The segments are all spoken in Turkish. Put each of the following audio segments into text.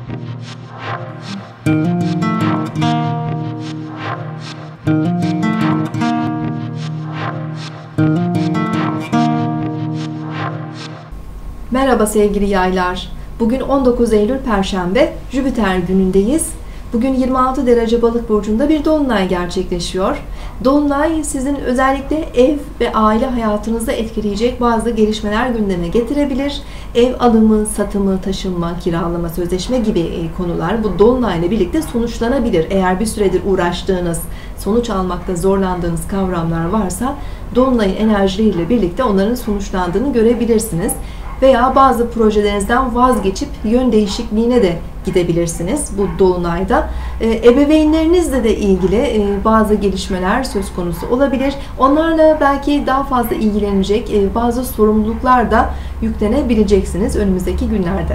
Merhaba sevgili yaylar. Bugün 19 Eylül Perşembe, Jüpiter günündeyiz. Bugün 26 derece Balık burcunda bir dolunay gerçekleşiyor. Dolunay sizin özellikle ev ve aile hayatınızda etkileyecek bazı gelişmeler gündeme getirebilir. Ev alımı, satımı, taşınma, kiralama, sözleşme gibi konular bu dolunayla birlikte sonuçlanabilir. Eğer bir süredir uğraştığınız, sonuç almakta zorlandığınız kavramlar varsa dolunayın enerjileriyle birlikte onların sonuçlandığını görebilirsiniz. Veya bazı projelerinizden vazgeçip yön değişikliğine de gidebilirsiniz bu dolunayda. Ebeveynlerinizle de ilgili bazı gelişmeler söz konusu olabilir. Onlarla belki daha fazla ilgilenecek bazı sorumluluklar da yüklenebileceksiniz önümüzdeki günlerde.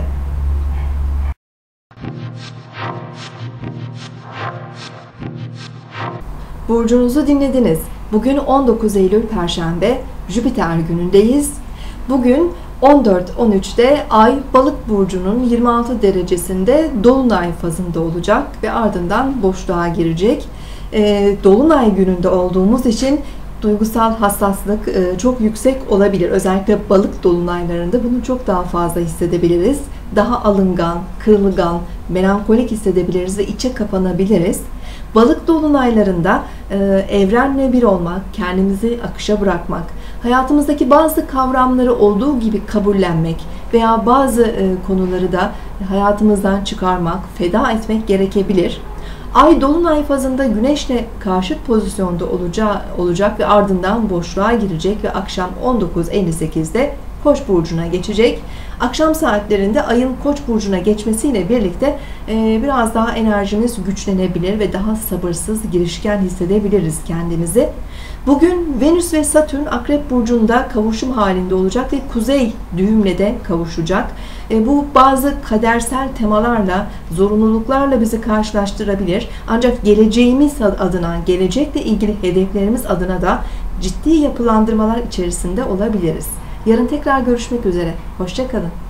Burcunuzu dinlediniz. Bugün 19 Eylül Perşembe, Jüpiter günündeyiz. Bugün 14-13'te Ay Balık burcunun 26 derecesinde dolunay fazında olacak ve ardından boşluğa girecek. Dolunay gününde olduğumuz için duygusal hassaslık çok yüksek olabilir. Özellikle balık dolunaylarında bunu çok daha fazla hissedebiliriz. Daha alıngan, kırılgan, melankolik hissedebiliriz ve içe kapanabiliriz. Balık dolunaylarında evrenle bir olmak, kendimizi akışa bırakmak, hayatımızdaki bazı kavramları olduğu gibi kabullenmek veya bazı konuları da hayatımızdan çıkarmak, feda etmek gerekebilir. Ay dolunay fazında Güneş'le karşıt pozisyonda olacak ve ardından boşluğa girecek ve akşam 19.58'de Koç burcuna geçecek. Akşam saatlerinde Ay'ın Koç burcuna geçmesiyle birlikte biraz daha enerjimiz güçlenebilir ve daha sabırsız, girişken hissedebiliriz kendimizi. Bugün Venüs ve Satürn Akrep burcunda kavuşum halinde olacak ve Kuzey düğümle de kavuşacak. Bu bazı kadersel temalarla, zorunluluklarla bizi karşılaştırabilir. Ancak geleceğimiz adına, gelecekle ilgili hedeflerimiz adına da ciddi yapılandırmalar içerisinde olabiliriz. Yarın tekrar görüşmek üzere. Hoşça kalın.